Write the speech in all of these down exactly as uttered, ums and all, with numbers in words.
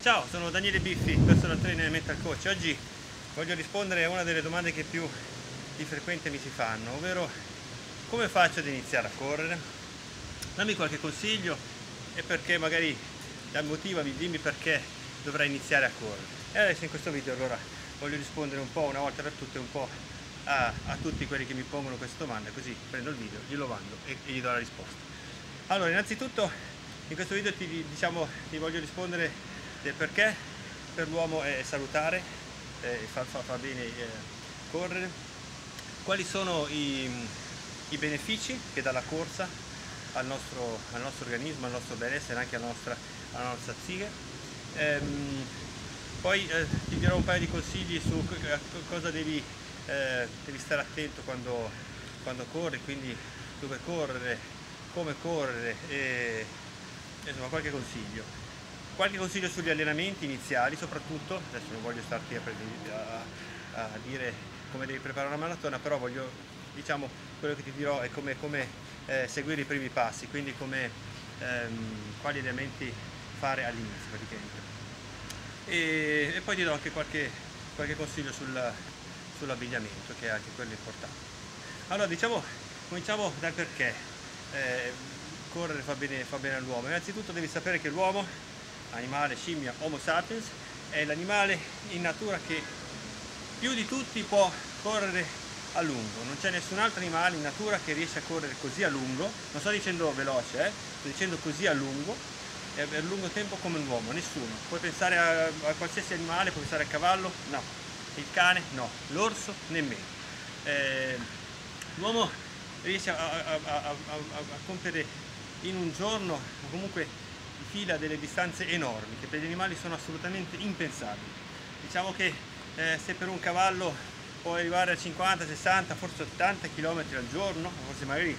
Ciao, sono Daniele Biffi, personal trainer e mental coach. Oggi voglio rispondere a una delle domande che più di frequente mi si fanno, ovvero come faccio ad iniziare a correre? Dammi qualche consiglio e perché magari motivami, dimmi perché dovrei iniziare a correre. E adesso in questo video allora voglio rispondere un po' una volta per tutte un po' a, a tutti quelli che mi pongono queste domande, così prendo il video, glielo mando e, e gli do la risposta. Allora, innanzitutto in questo video ti, diciamo, ti voglio rispondere del perché per l'uomo è salutare, eh, fa, fa, fa bene eh, correre, quali sono i, i benefici che dà la corsa al nostro, al nostro organismo, al nostro benessere, anche alla nostra, alla nostra psiche. Ehm, poi eh, ti dirò un paio di consigli su cosa devi, eh, devi stare attento quando, quando corri, quindi dove correre, come correre e insomma qualche consiglio. Qualche consiglio sugli allenamenti iniziali soprattutto, adesso non voglio starti a, a, a dire come devi preparare una maratona, però voglio, diciamo, quello che ti dirò è come, come eh, seguire i primi passi, quindi come, ehm, quali elementi fare all'inizio praticamente. E, e poi ti do anche qualche, qualche consiglio sul, sull'abbigliamento, che è anche quello importante. Allora, diciamo, cominciamo dal perché eh, correre fa bene, fa bene all'uomo. Innanzitutto devi sapere che l'uomo, animale, scimmia, Homo sapiens, è l'animale in natura che più di tutti può correre a lungo. Non c'è nessun altro animale in natura che riesce a correre così a lungo, non sto dicendo veloce, eh? sto dicendo così a lungo, e per lungo tempo come l'uomo, nessuno. Puoi pensare a, a qualsiasi animale, puoi pensare al cavallo? No. Il cane? No. L'orso? Nemmeno. Eh, l'uomo riesce a, a, a, a, a compiere in un giorno, comunque fila delle distanze enormi che per gli animali sono assolutamente impensabili. Diciamo che eh, se per un cavallo può arrivare a cinquanta, sessanta, forse ottanta chilometri al giorno, forse magari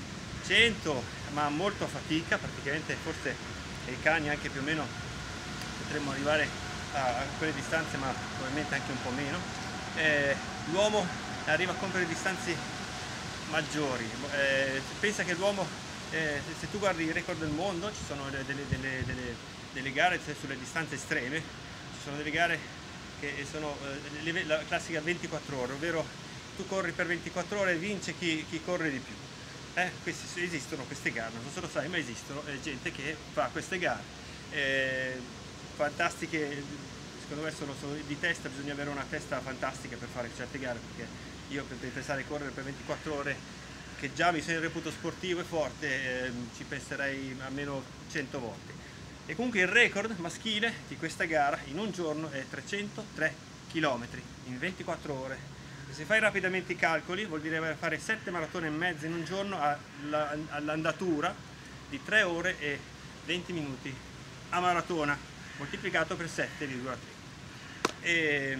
cento, ma molto a fatica, praticamente forse i cani anche più o meno potremmo arrivare a, a quelle distanze, ma probabilmente anche un po' meno. Eh, l'uomo arriva a compiere distanze maggiori. Eh, pensa che l'uomo Eh, se tu guardi il record del mondo, ci sono delle, delle, delle, delle gare sulle distanze estreme, ci sono delle gare che sono eh, la classica ventiquattro ore, ovvero tu corri per ventiquattro ore e vince chi, chi corre di più. Eh, questi, esistono queste gare, non so se lo sai, ma esistono eh, gente che fa queste gare. Eh, fantastiche, secondo me sono, sono di testa, bisogna avere una testa fantastica per fare certe gare, perché io per pensare a correre per ventiquattro ore, che già mi sono reputo sportivo e forte, eh, ci penserei almeno cento volte. E comunque il record maschile di questa gara in un giorno è trecentotré chilometri in ventiquattro ore. E se fai rapidamente i calcoli vuol dire fare sette maratone e mezza in un giorno all'andatura di tre ore e venti minuti a maratona, moltiplicato per sette virgola tre. E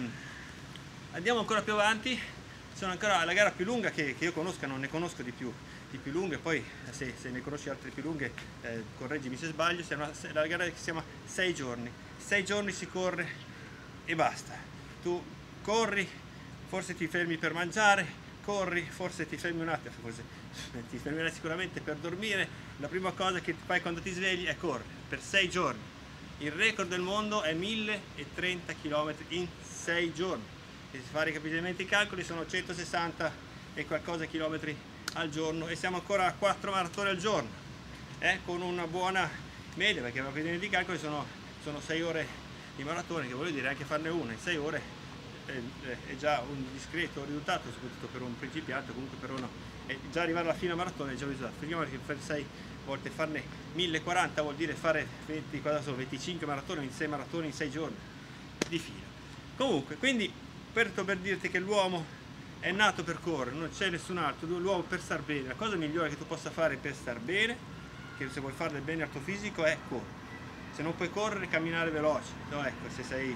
andiamo ancora più avanti. Sono ancora la gara più lunga che, che io conosca, non ne conosco di più, di più lunghe, poi se, se ne conosci altre più lunghe eh, correggimi se sbaglio. È una, la gara che si chiama sei giorni, sei giorni si corre e basta. Tu corri, forse ti fermi per mangiare, corri, forse ti fermi un attimo, forse ti fermerai sicuramente per dormire, la prima cosa che fai quando ti svegli è correre, per sei giorni. Il record del mondo è mille trenta chilometri in sei giorni. Se si fa rapidamente i calcoli sono centosessanta e qualcosa chilometri al giorno, e siamo ancora a quattro maratone al giorno, eh, con una buona media, perché rapidamente i calcoli sono, sono sei ore di maratone, che voglio dire anche farne una in sei ore è, è già un discreto risultato, soprattutto per un principiante, comunque per uno, e già arrivare alla fine maratona è già un risultato. Figuriamo che per sei volte farne mille quaranta vuol dire fare venti, cosa sono, venticinque maratone in sei maratone in sei giorni di fila. Comunque, quindi Per, per dirti che l'uomo è nato per correre, non c'è nessun altro. L'uomo per star bene, la cosa migliore che tu possa fare per star bene, che se vuoi fare del bene al tuo fisico, è correre. Se non puoi correre, camminare veloce, no? Ecco, se sei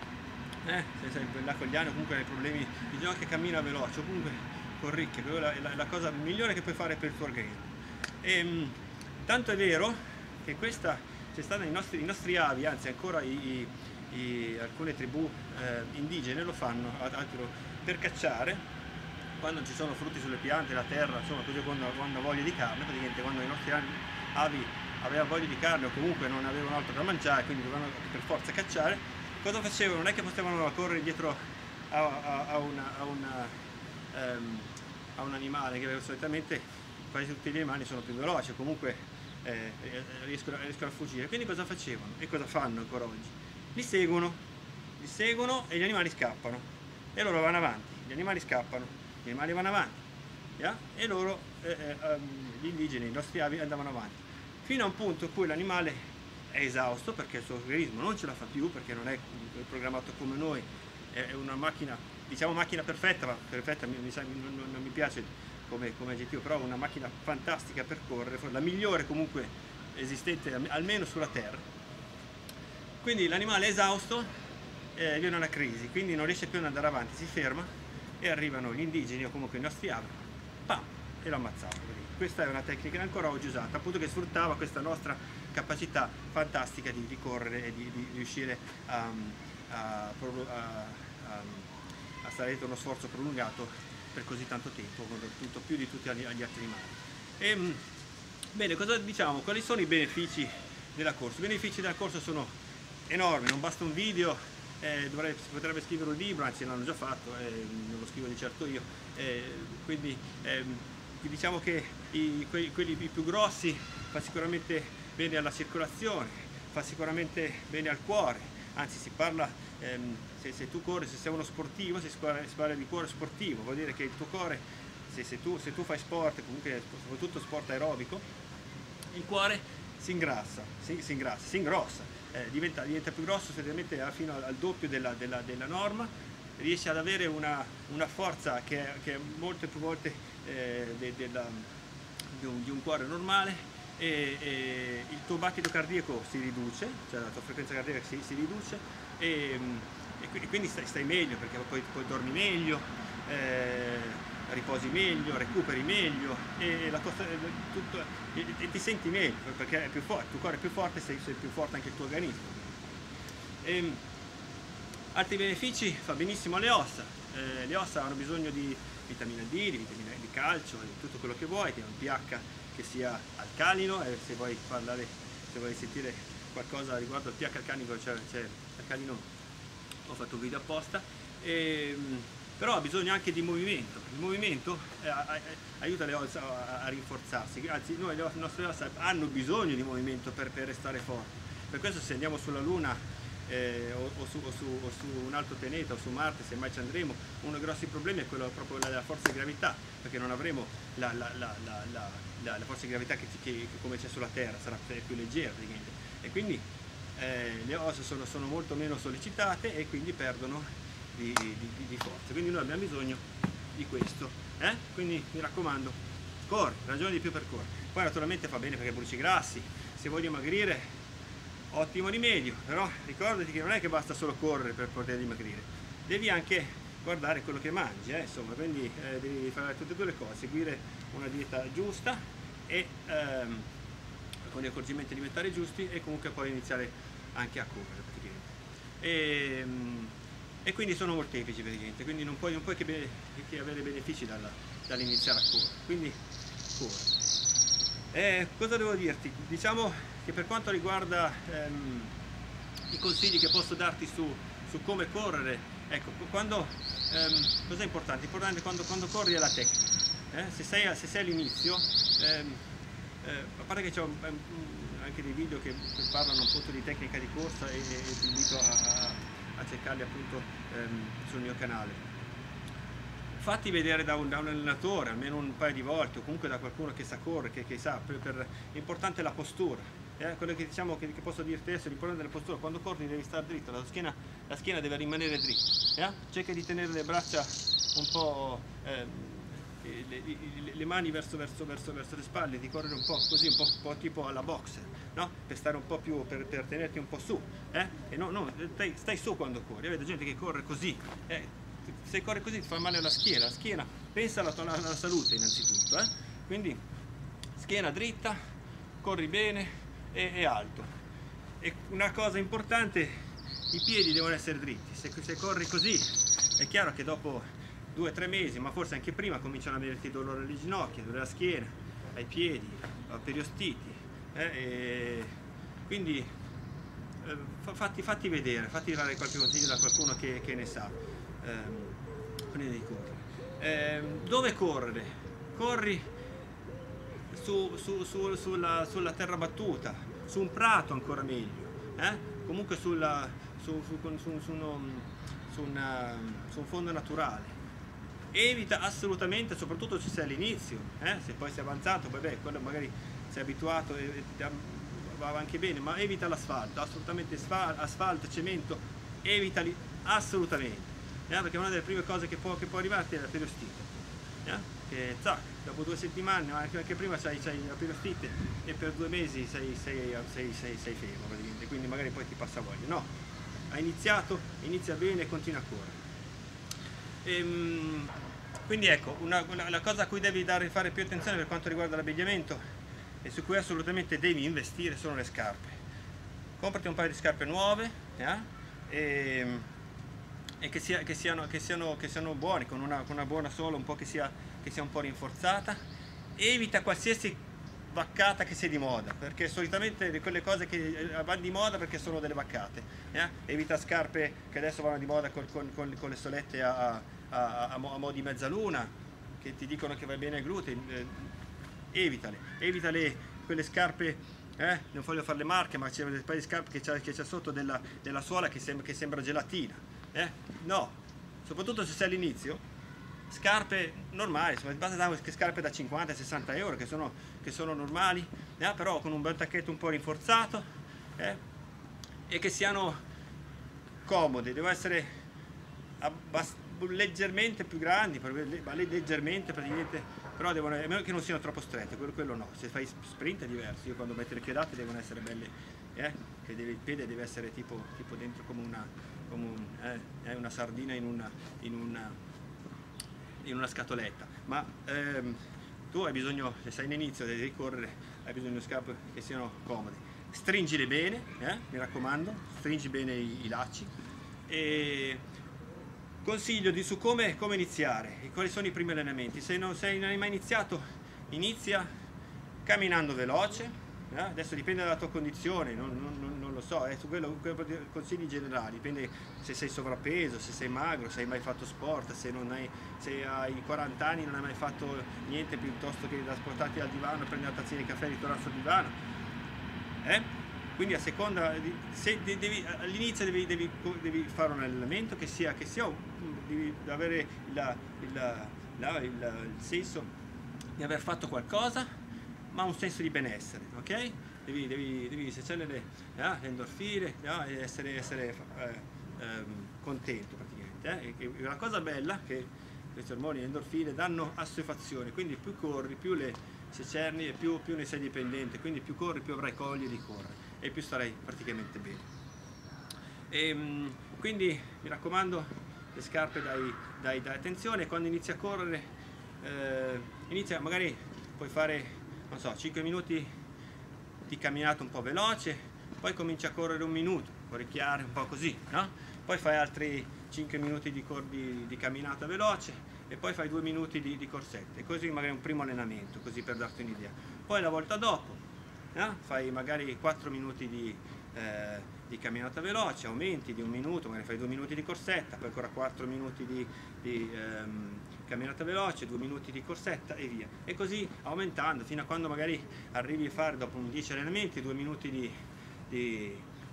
eh, se sei là con gli anni o comunque hai problemi di gioco, che cammina veloce, o comunque corricchia, è la, la, la cosa migliore che puoi fare per il tuo organismo. E, mh, tanto è vero che questa c'è stata i nostri, i nostri avi, anzi ancora i, i I, alcune tribù eh, indigene lo fanno altro, per cacciare, quando ci sono frutti sulle piante, la terra, insomma così, quando, quando hanno voglia di carne, praticamente quando i nostri avi aveva voglia di carne o comunque non avevano altro da mangiare, quindi dovevano per forza cacciare, cosa facevano? Non è che potevano correre dietro a, a, a, una, a, una, um, a un animale, che solitamente quasi tutti gli animali sono più veloci, comunque eh, riescono, riescono a fuggire. Quindi cosa facevano? E cosa fanno ancora oggi? Li seguono, li seguono e gli animali scappano, e loro vanno avanti, gli animali scappano, gli animali vanno avanti, yeah? E loro, eh, eh, um, gli indigeni, i nostri avi andavano avanti, fino a un punto in cui l'animale è esausto perché il suo organismo non ce la fa più, perché non è programmato come noi, è una macchina, diciamo macchina perfetta, ma perfetta mi, mi, non, non mi piace come, come aggettivo, però una macchina fantastica per correre, la migliore comunque esistente almeno sulla Terra. Quindi l'animale è esausto, eh, viene una crisi, quindi non riesce più ad andare avanti, si ferma e arrivano gli indigeni o comunque i nostri avi, pam, e lo ammazzavano. Questa è una tecnica ancora oggi usata, appunto, che sfruttava questa nostra capacità fantastica di, di correre e di, di riuscire a, a, a, a stare dietro uno sforzo prolungato per così tanto tempo, tutto, più di tutti gli altri animali. E, bene, cosa diciamo? Quali sono i benefici della corsa? I benefici della corsa sono enormi, non basta un video, eh, dovrei, si potrebbe scrivere un libro, anzi l'hanno già fatto, eh, non lo scrivo di certo io, eh, quindi eh, diciamo che i, quelli, quelli più grossi fa sicuramente bene alla circolazione, fa sicuramente bene al cuore, anzi si parla, ehm, se, se tu corri, se sei uno sportivo, si parla, si parla di cuore sportivo, vuol dire che il tuo cuore, se, se, tu, se tu fai sport, comunque soprattutto sport aerobico, il cuore si ingrassa, si, si, ingrassa, si ingrossa, eh, diventa, diventa più grosso, solitamente fino al, al doppio della, della, della norma, riesce ad avere una, una forza che è, che è molte più volte eh, de, de la, di, un, di un cuore normale, e, e il tuo battito cardiaco si riduce, cioè la tua frequenza cardiaca si, si riduce, e, e quindi stai, stai meglio, perché poi, poi dormi meglio, eh, riposi meglio, recuperi meglio, e, la tua, tutto, e, e ti senti meglio perché è più forte, il tuo cuore è più forte, sei, sei più forte anche il tuo organismo. E, altri benefici: fa benissimo alle ossa, eh, le ossa hanno bisogno di vitamina D, di vitamina di calcio, di tutto quello che vuoi, che ha un pH che sia alcalino, e se vuoi parlare, se vuoi sentire qualcosa riguardo al pH alcalino, cioè, cioè alcalino, ho fatto un video apposta, e, però ha bisogno anche di movimento. Il movimento eh, aiuta le ossa a, a rinforzarsi, anzi noi, le nostre ossa hanno bisogno di movimento per, per restare forti. Per questo se andiamo sulla Luna Eh, o, o, su, o, su, o su un altro pianeta o su Marte, se mai ci andremo, uno dei grossi problemi è quello proprio della forza di gravità, perché non avremo la, la, la, la, la, la, la forza di gravità che, che, che come c'è sulla Terra, sarà più leggera praticamente, e quindi eh, le ossa sono, sono molto meno sollecitate e quindi perdono di, di, di forza, quindi noi abbiamo bisogno di questo, eh? Quindi mi raccomando, corri, ragioni di più per correre. Poi naturalmente fa bene perché bruci grassi, se vuoi dimagrire ottimo rimedio, però ricordati che non è che basta solo correre per poter dimagrire, devi anche guardare quello che mangi, eh, insomma, quindi eh, devi fare tutte e due le cose, seguire una dieta giusta e ehm, con gli accorgimenti alimentari giusti, e comunque poi iniziare anche a correre praticamente. E, e quindi sono molteplici praticamente, quindi non puoi, non puoi che, be che avere benefici dall'iniziare a correre, quindi corri. Eh, cosa devo dirti? Diciamo che per quanto riguarda ehm, i consigli che posso darti su, su come correre, ecco, quando, ehm, cosa è importante? Importante quando, quando corri è la tecnica, eh? se sei, se sei all'inizio, ehm, eh, a parte che c'è anche dei video che, che parlano appunto di tecnica di corsa, e, e ti invito a, a cercarli appunto ehm, sul mio canale. Fatti vedere da un, da un allenatore almeno un paio di volte, o comunque da qualcuno che sa correre, che, che sa, per, per, l'importante è la postura, eh? Quello che diciamo che, che posso dirti adesso, l'importante è la postura. Quando corri devi stare dritto, la schiena, la schiena deve rimanere dritta, eh? Cerca di tenere le braccia un po', eh, le, le, le mani verso, verso, verso, verso le spalle, di correre un po' così, un po', un po' tipo alla boxer, no? Per stare un po' più, per, per tenerti un po' su, eh? E no, no, stai, stai su quando corri. Vedo gente che corre così, eh? Se corri così ti fa male alla schiena, la schiena, pensa alla tua alla salute innanzitutto, eh? Quindi schiena dritta, corri bene e, e alto. E una cosa importante, i piedi devono essere dritti. Se, se corri così è chiaro che dopo due o tre mesi, ma forse anche prima, cominciano ad averti dolore alle ginocchia, dolore alla schiena, ai piedi, periostiti, eh, e quindi eh, fatti, fatti vedere, fatti dare qualche consiglio da qualcuno che, che ne sa. ehm, prima di correre. Ehm, dove correre? Corri su, su, su, sulla, sulla terra battuta, su un prato ancora meglio, eh? Comunque sulla, su, su, su, su, uno, su, una, su un fondo naturale. Evita assolutamente, soprattutto se sei all'inizio, eh? Se poi sei avanzato, poi beh, quello magari sei abituato e, e va anche bene, ma evita l'asfalto, assolutamente asfalto, cemento, evitali assolutamente, eh? Perché una delle prime cose che può, che può arrivarti è la periostite, eh? Che zac, dopo due settimane, ma anche prima c'hai la periostite e per due mesi sei, sei, sei, sei, sei fermo praticamente, quindi magari poi ti passa voglia. No, hai iniziato, inizia bene e continua a correre. Ehm, quindi ecco, una, una, la cosa a cui devi dare, fare più attenzione per quanto riguarda l'abbigliamento e su cui assolutamente devi investire sono le scarpe. Comprati un paio di scarpe nuove, eh? e, e che, sia, che, siano, che, siano, che siano buone, con una, con una buona sola, un po' che sia, che sia un po' rinforzata. Evita qualsiasi vaccata che sia di moda, perché solitamente quelle cose che vanno di moda perché sono delle vaccate, eh? Evita scarpe che adesso vanno di moda con, con, con, con le solette a, a, a, a mo' di mezzaluna, che ti dicono che va bene ai glutei, eh, evitale, evita le, quelle scarpe, eh? Non voglio fare le marche, ma c'è un paio di scarpe che c'è, che c'è sotto della, della suola che sembra, che sembra gelatina, eh? No, soprattutto se sei all'inizio. Scarpe normali, basta dare scarpe da cinquanta sessanta euro che sono, che sono normali, eh, però con un bel tacchetto un po' rinforzato, eh, e che siano comode, devono essere leggermente più grandi, ma leggermente praticamente, però devono, a meno che non siano troppo strette, quello, quello no. Se fai sprint è diverso. Io quando metto le piedate devono essere belle, eh, che deve, il piede deve essere tipo, tipo dentro come una, come un, eh, una sardina in una, in una in una scatoletta, ma ehm, tu hai bisogno, se sei in inizio devi correre, hai bisogno di scarpe che siano comode. Stringile bene, eh, mi raccomando, stringi bene i, i lacci. E consiglio di, su come, come iniziare e quali sono i primi allenamenti. Se non sei non hai mai iniziato, inizia camminando veloce. Eh? Adesso dipende dalla tua condizione, non, non, non lo so, è su quello, consigli generali, dipende se sei sovrappeso, se sei magro, se hai mai fatto sport, se, non hai, se hai quaranta anni e non hai mai fatto niente piuttosto che da spostarti al divano, prendere la tazzina di caffè e ritornare sul divano. Eh? Quindi a seconda, se devi, all'inizio devi, devi, devi fare un allenamento che sia, che sia devi avere il, il, il, il, il senso di aver fatto qualcosa, ma un senso di benessere, ok? Devi, devi, devi secellere eh, le endorfine, eh, e essere, essere eh, ehm, contento praticamente. Eh? E, e la cosa bella è che questi ormoni endorfine danno assuefazione, quindi più corri, più le secerni e più, più ne sei dipendente, quindi più corri, più avrai voglia di correre e più starai praticamente bene. E, quindi mi raccomando, le scarpe dai, dai, dai attenzione, quando inizi a correre, eh, inizia magari puoi fare, non so, cinque minuti di camminata un po' veloce, poi cominci a correre un minuto, orecchiare un po' così, no? Poi fai altri cinque minuti di, di, di camminata veloce e poi fai due minuti di, di corsette, così magari un primo allenamento, così per darti un'idea. Poi la volta dopo, no? Fai magari quattro minuti di, eh, di camminata veloce, aumenti di un minuto, magari fai due minuti di corsetta, poi ancora quattro minuti di, di ehm, camminata veloce, due minuti di corsetta e via, e così aumentando fino a quando magari arrivi a fare dopo un dieci allenamenti due minuti di, di,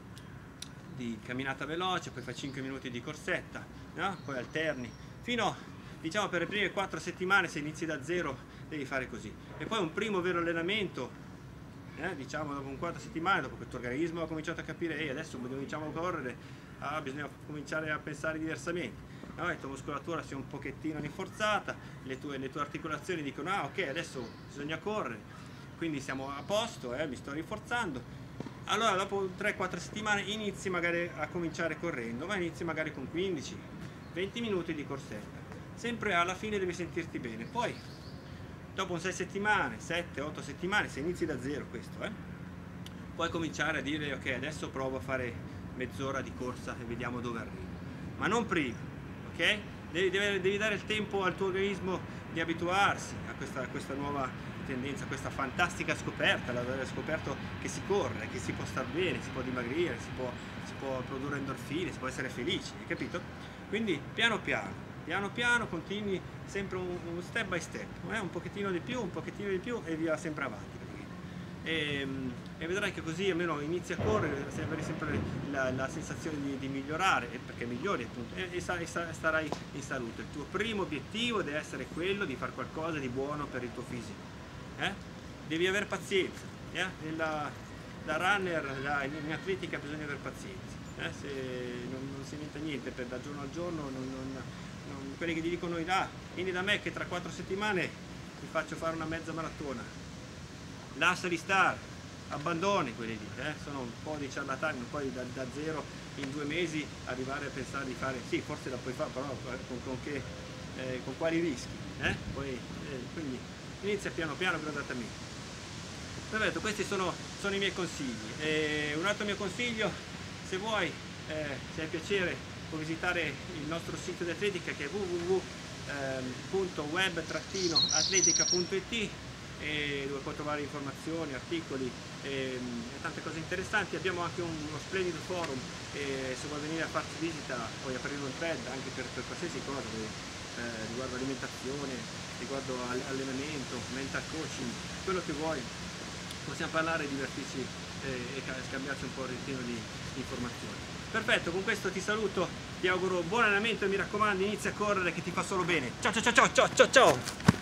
di camminata veloce, poi fai cinque minuti di corsetta, no? Poi alterni fino, diciamo, per le prime quattro settimane, se inizi da zero devi fare così, e poi un primo vero allenamento, eh, diciamo dopo un quattro settimane, dopo che il tuo organismo ha cominciato a capire e adesso cominciamo a correre, ah, bisogna cominciare a pensare diversamente. No, la tua muscolatura si è un pochettino rinforzata, le tue, le tue articolazioni dicono ah ok, adesso bisogna correre, quindi siamo a posto, eh, mi sto rinforzando. Allora dopo tre quattro settimane inizi magari a cominciare correndo, ma inizi magari con quindici venti minuti di corsetta, sempre alla fine devi sentirti bene. Poi dopo un sei settimane, sette otto settimane, se inizi da zero questo, eh, puoi cominciare a dire ok, adesso provo a fare mezz'ora di corsa e vediamo dove arrivo, ma non prima. Okay? Devi, devi, devi dare il tempo al tuo organismo di abituarsi a questa, a questa nuova tendenza, questa fantastica scoperta, l'aver scoperto che si corre, che si può star bene, si può dimagrire, si può, si può produrre endorfine, si può essere felici, hai capito? Quindi piano piano, piano piano continui sempre un, un step by step, eh? Un pochettino di più, un pochettino di più e via sempre avanti. E, e vedrai che così almeno inizi a correre, avrai sempre la, la sensazione di, di migliorare, perché migliori appunto, e, e, sta, e starai in salute. Il tuo primo obiettivo deve essere quello di fare qualcosa di buono per il tuo fisico, eh? Devi avere pazienza, eh? Nella, da runner, da, in atletica bisogna avere pazienza, eh? Se non, non si inventa niente per da giorno al giorno, non, non, non, quelli che ti dicono ah, vieni da me che tra quattro settimane ti faccio fare una mezza maratona, lasciali stare, abbandoni quelli lì, eh? Sono un po' di ciarlatani, poi da, da zero in due mesi arrivare a pensare di fare, sì forse la puoi fare, però con, con, che, eh, con quali rischi, eh? Poi, eh, quindi inizia piano piano, gradatamente. Perfetto, questi sono, sono i miei consigli. E un altro mio consiglio, se vuoi, eh, se hai piacere, puoi visitare il nostro sito di atletica che è w w w punto web trattino atletica punto i t, e dove puoi trovare informazioni, articoli e, e tante cose interessanti. Abbiamo anche un, uno splendido forum e se vuoi venire a farci visita puoi aprire un thread anche per, per qualsiasi cosa eh, riguardo alimentazione, riguardo allenamento, mental coaching, quello che vuoi. Possiamo parlare, divertirci eh, e scambiarci un po' il retino di, di informazioni. Perfetto, con questo ti saluto, ti auguro buon allenamento e mi raccomando inizia a correre che ti fa solo bene. Ciao ciao ciao ciao ciao ciao!